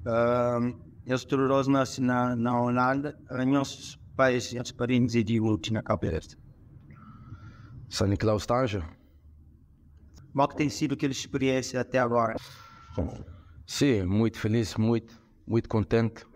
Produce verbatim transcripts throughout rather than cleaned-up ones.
Uh, eles estouraram na, na Holanda, em nossos pais, os parentes e de último na Cabo Verde. São Nicolau Estágio. Como que tem sido aquela experiência até agora? Sim, muito feliz, muito, muito contente.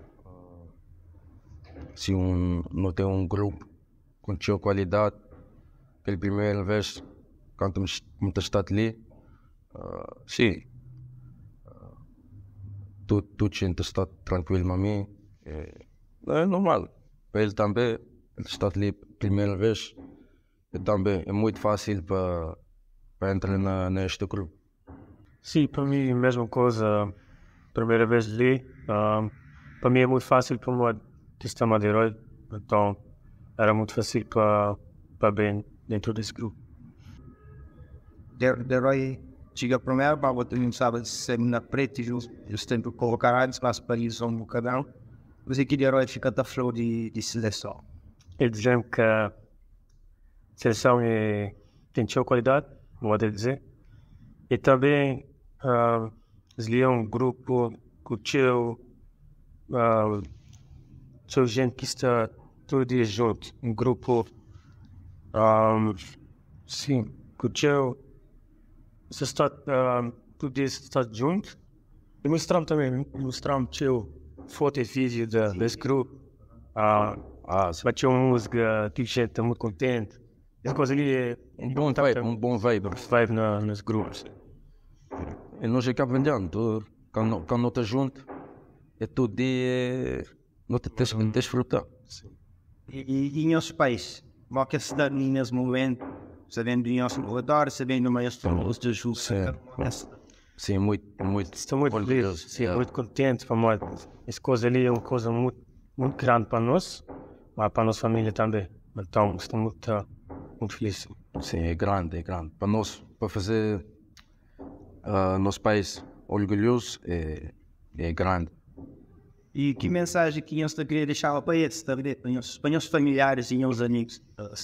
Sim, um, não tem um grupo com tinha qualidade. Pela primeira vez, quando me está ali, uh, sim, uh, tudo, tudo gente está tranquilo para mim. É, é normal. Para ele também, ele está ali pela primeira vez. E também é muito fácil para, para entrar na, neste grupo. Sim, para mim a mesma coisa. Primeira vez ali, uh, para mim é muito fácil para o sistema de herói, então era muito fácil para para bem dentro desse grupo. De, de herói chega primeiro, para o não sabe se é na preta e eles têm que colocar antes, mas para eles um bocadão. Mas aqui de herói fica da flor de, de seleção. Eles dizem que a seleção é, tem sua qualidade, pode dizer, e também uh, eles um grupo que tinha uh, sua gente que está todo dia junto, um grupo um, sim, que tinha se está uh, todo dia está junto e mostramos também, mostramos tinha foto e vídeo de, desse grupo, uh, ah, mas tinha uma música que a gente está muito contente. Essa coisa ali é um bom vibe, um bom vibe, vibe na, nos grupos. E nós acabamos vendendo, quando, quando não está junto, é todo dia, não te tens que desfrutar. E, e em nossos países, como é que se dá nesse momento, sabendo do nosso redor, sabendo do meio de julho? Sim, muito, muito. Estou muito feliz, sim, yeah. Muito contente, para essa coisa ali é uma coisa muito, muito grande para nós, mas para a nossa família também. Então, estou muito, muito feliz. Sim, é grande, é grande. Para nós, para fazer Uh, nosso país orgulhoso é, é grande. E que mensagem que você queria deixar para eles, para os para os familiares e os amigos?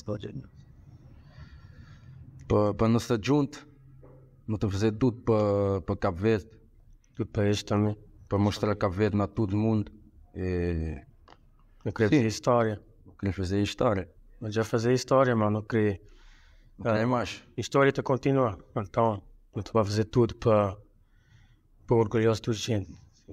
Para, para nós estar juntos, nós temos que fazer tudo para, para Cabo Verde, tudo para eles também, para mostrar Cabo Verde a todo mundo. É... Eu queria fazer história. Queria fazer história. Eu já fazer história, mas não queria. Não é mais. História está continua, então. Eu estou a fazer tudo para, para orgulhoso de gente.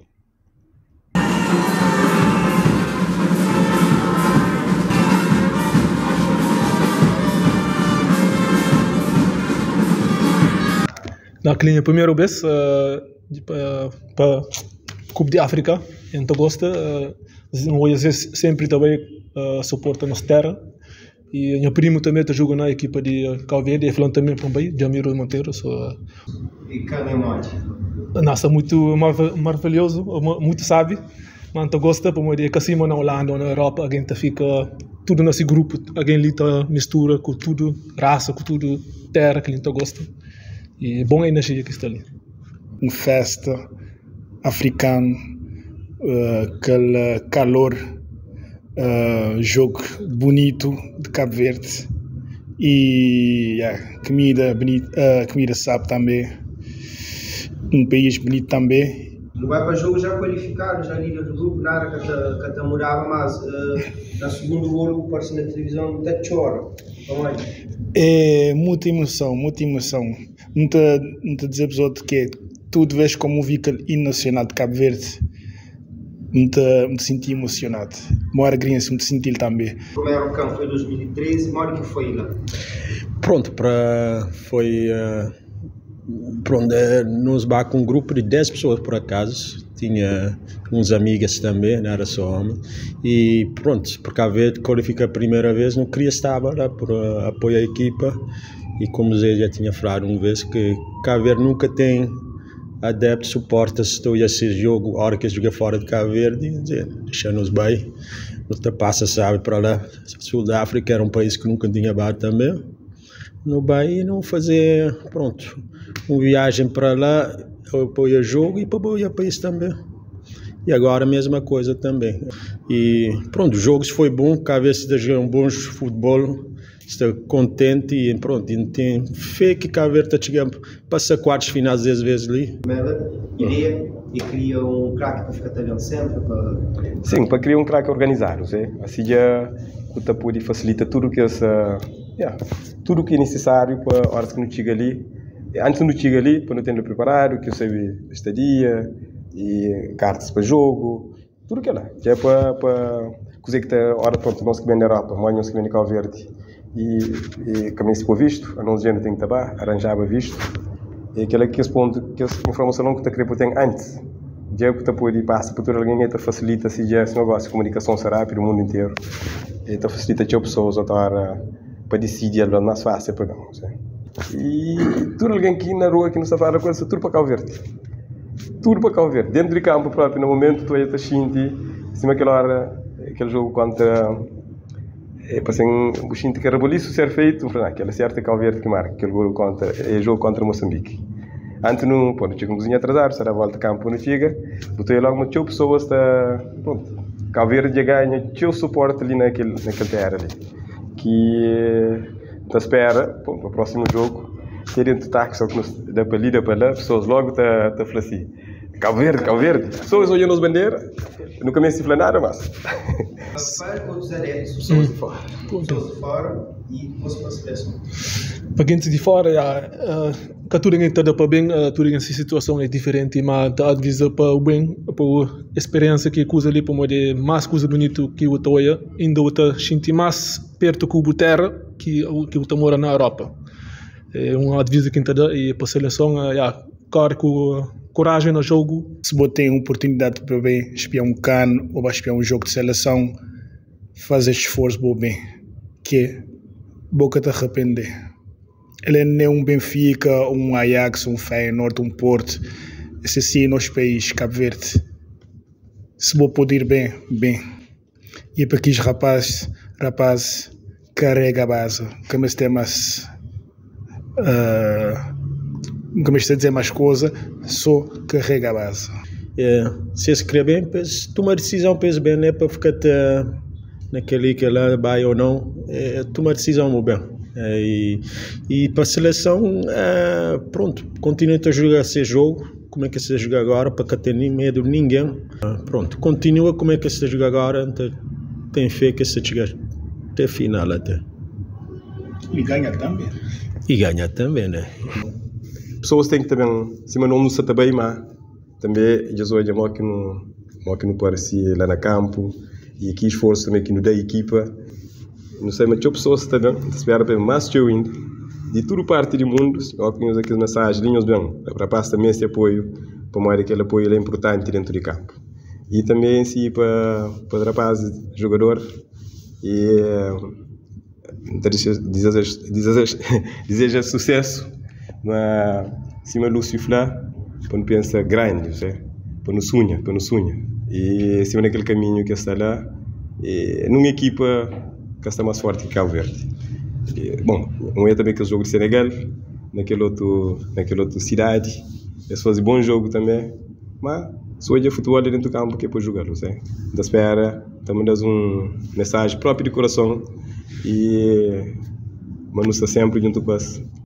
Naquela primeira vez uh, para o Cup de África, em agosto, uh, nós sempre também uh, suporta nossa terra. E meu primo também está jogando na equipa de Cabo Verde, e falando também também, Jamiro Monteiro. So, e Canemate? Nossa, muito maravilhoso, muito sábio. Mas eu gosto para morar que assim na Holanda ou na Europa, a gente fica tudo nesse grupo, a gente lida mistura com tudo, raça, com tudo, terra que a gente gosta. E é boa energia que está ali. Uma festa africana, uh, aquele calor. Uh, jogo bonito de Cabo Verde e yeah, comida bonita, uh, comida sabe também, um país bonito também. Não vai para jogo já qualificado, já líder do grupo, nada que até morava, mas uh, na segunda golo aparece na televisão, até chora. É muita emoção, muita emoção. Não te, não te dizer para outros que tudo vês como um veículo hino nacional de Cabo Verde. Me senti emocionado. Mora criança, me senti também. O primeiro campo foi em dois mil e treze, mora que foi lá? Pronto, para foi uh, pronto, nos bar com um grupo de dez pessoas por acaso. Tinha uns amigas também, não era só homem. E pronto, porque a vez qualifica a primeira vez, não queria estar lá por uh, apoio à equipa. E como eu já tinha falado uma vez, que Cabo Verde nunca tem adeptos, suporta se estou a ser jogo, a hora que joga fora de Cabo Verde, deixa-nos bem, não te passa, sabe, para lá. Sul da África era um país que nunca tinha batido também, no bem, e não fazer, pronto, uma viagem para lá, apoio a jogo e para apoio a país também. E agora a mesma coisa também. E pronto, os jogos foi bom, Cabo Verde está jogando bons futebol, está contente e pronto, e tem fé que Cabo Verde está chegando passa quartos finais dez vezes ali. Ideia e cria um craque para ficar talhando sempre para... Sim, para criar um craque organizado, sei? Assim já o pode facilita tudo que essa, yeah, tudo que é necessário para a hora que não chega ali. Antes não chega ali, para não ter preparado, que eu sei estadia e cartas para jogo, tudo que é lá. Que é para para coisa que está hora pronto nós que vem na Europa, amanhã nós que vem na Cabo Verde e e caminho se for visto, a não dizer tem que tabar, arranjava visto. E aquela que responde que a informação que está querendo tem antes. Já que está pode passar para todo alguém está facilita se já esse negócio de comunicação será rápido o mundo inteiro. E está facilita as pessoas a para decidir algo mais fácil para nós. E tudo alguém aqui na rua que não sabe a coisa tudo para Cabo Verde. Tudo para Cabo Verde. Dentro de campo próprio no momento tu aí está sentindo, cima aquela hora aquele jogo contra é para ser um xinte que reboliço ser feito, aquela certa Cabo Verde que marca aquele gol contra é jogo contra Moçambique. Antes não, pô, não tinha cozinha atrasar, será a volta de campo não chega, botei logo uma tio pessoas está, pronto, Cabo Verde já ganha tio suporte ali naquele naquele terra ali, que está espera, pô, para o próximo jogo, ter dentro do táxi só que dá para ali, dá para lá, pessoas logo está tá falando assim, Cabo Verde, Cabo Verde, pessoas olhando as bandeiras, no começo de nada, mas para outros adeptos, pessoas de fora, pessoas de fora e depois para a seleção. Para gente de fora, já, uh, que tudo está para bem, uh, tudo essa situação é diferente, mas está avisa para o bem, para a experiência que usa ali para poder mais coisa bonito que o toia, ainda o tá sentir mais perto com o terra que que o mora na Europa. É um aviso que está e para a seleção, uh, já, cara com coragem no jogo. Se você tem uma oportunidade para bem espiar um cano ou para espiar um jogo de seleção, fazer esforço para bem, que boca te arrepender. Ele não é um Benfica, um Ajax, um Feyenoord, um Porto. Esse sim é nosso país, Cabo Verde. Se vou poder ir bem, bem. E para aqueles rapazes, rapaz, carrega a base. Que me tem mais... Uh, que me está a dizer mais coisa, só carrega a base. É, se se quer bem, pois, toma decisão, pois bem, não é para ficar te, naquele que lá vai ou não. É, toma decisão, meu bem. É, e, e para a seleção, é, pronto, continua a jogar esse jogo, como é que se joga agora, para que tenha medo de ninguém. É, pronto, continua como é que se joga agora, então, tem fé que se chega até a final até. E ganha também. E ganha também, né? Pessoas têm que também, se não não se também, mas também já sou já que não, que não parecia lá no campo e aqui esforço também que não da equipa. Não sei, mas tinha pessoas também, espera bem mais que eu indo, de toda parte do mundo, ó que nós aqui nas mensagens, bem, para passar também esse apoio, para mais aquele apoio é importante dentro do campo. E também sim para para os rapazes, jogador e deseja deseja sucesso, mas cima Lúcio Flá, para não pensar grande, sei, para não sonhar, para não sonhar. E cima naquele caminho que está lá, e numa equipa que está mais forte que Cabo Verde. E, bom, não é também que o jogo de Senegal, naquele outro, naquele outro cidade, eles fazem bom jogo também, mas só é futebol dentro do campo que é para jogar, não sei. Da espera, também dás uma mensagem própria de coração e mas não está sempre junto com as